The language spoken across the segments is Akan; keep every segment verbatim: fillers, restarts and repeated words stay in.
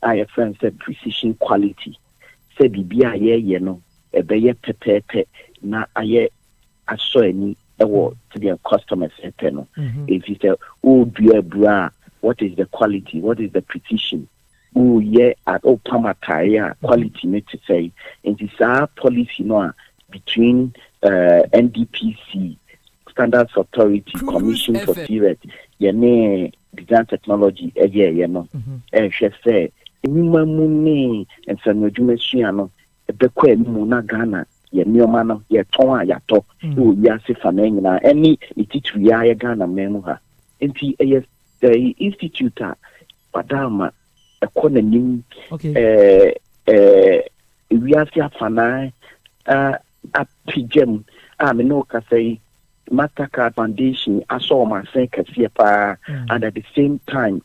I friend said precision quality. Say bibia ye ye no ebe ye pepepe na aye aso ani ewo to their customers epe no. If you say oh do bra, what is the quality? What is the precision? Oh yeah at oh pamataya quality need to say. And this our policy no between uh, N D P C, Standards Authority, Cruise Commission F- for C T V E T, yene design technology eh yeah you know eh she say enuma mu ni ensanwe dwumasua no ebekọ emu na Ghana ye nioma no ye ton a yato o ya se fa na nyina any ititu ya ye Ghana memu ha enti eh the institute a padama ekọ na nim eh eh we are sia fana uh apigem ah me no ka say Mastercard Foundation I saw my think pa and at the same time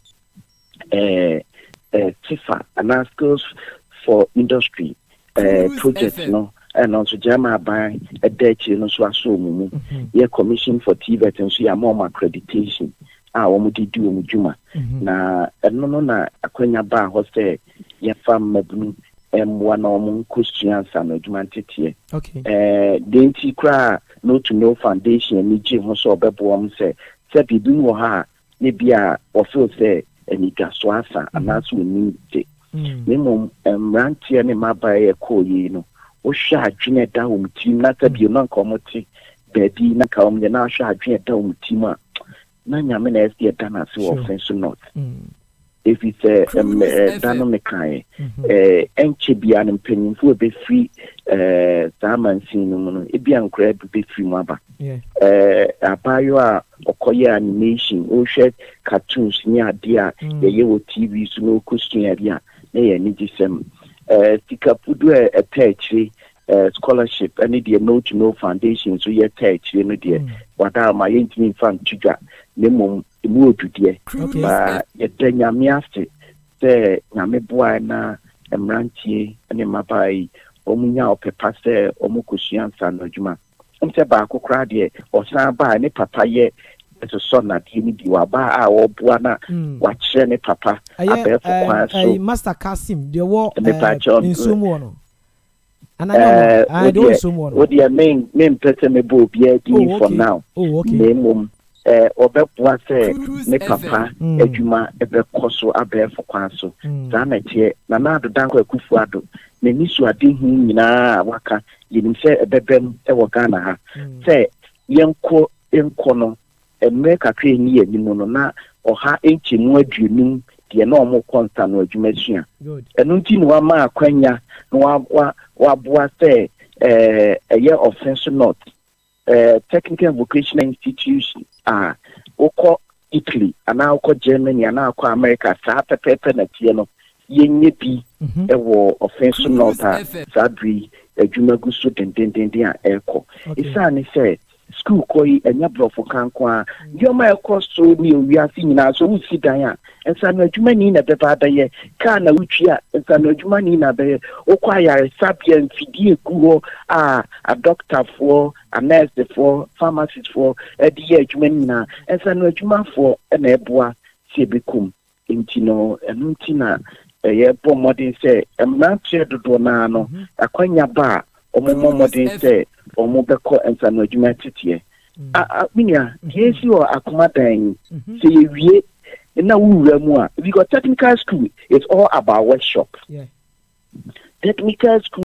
uh uh FIFA and schools for industry uh projects no and also Jama by a date no so aso mu yeah commission for T V E T and so ya more accreditation ah omo di do omo juma na no no na akwanya ba ho say ya fam mabunu em one omo Christians and jumantitie okay eh denti kra no to no foundation ni je ho so obebo am say say bibi wo ha ne bia o feel say eni gaso asa anaso ni de me mom emrantie ne mabaye ko yi no o hwa adwene da wo mtim na ta bi no nkomoti baby na ka om je na hwa adwene da wo mtim a na nyame na esi da na se wo fenso not if it's a um, uh, dynamic kind eh enche bia no mpanyimfo be free eh zaman sin no no e bia nkra be free mu aba eh abayo a okoye animation o hwe cartoons ni ade a ye ye wo T V so no question area na ye ni gisem eh tikapudu e attach Uh, scholarship any the no to no foundation so ye touch you know the wada ma yentimi fan tuga ne mom emu odudie ba ye danya miaste se na me boa na emrantie ne mabai omunya opepa se omukosuan san adwuma omse ba akokra de osan ba ne papa ye so so na die ni di wa ba a wo boa na wa kire ne papa abefo kwa so Master Kasim de wo insumo no and I know I don't so more. What the main main person me bo bia di for now. Oh okay. Mum eh obepwa say me papa adwuma ebe koso abefo kwan so. Za na tie na na do danko akufu ado. Na nisu ade hu nyina waka yinim say ebebem e wo Ghana ha. Say yenko enko no emre kakre ni anim no na oha enchemu aduonum de na omo konta no adwumasua. Enu nti no ama akwanya no wa wa boa say eh a year offense not eh technical and vocational institution ah oko Italy and now oko Germany and now oko America sa pepepe na tie no yenye bi e wo offense not sadri adwumagu so den den den den a eko isa ni say school koi enya brofo kankwa yo ma ekosto ni owiase nyina so wusi dan a ensa na adwuma ni na beba da ye ka na wutwia ensa na adwuma ni na be okwa yare sapia mfidie kuho a a doctor for a nurse for pharmacist for e di adwuma ni na ensa na adwuma for na eboa se bekum intino enuntina ye bo modern say emrantie dodo na no akwanya ba omo modern say omo beko ensa na adwuma titie a minia yesi o akoma dan se ye wie na wura mu a because technical school is all about workshop. Yeah. Technical school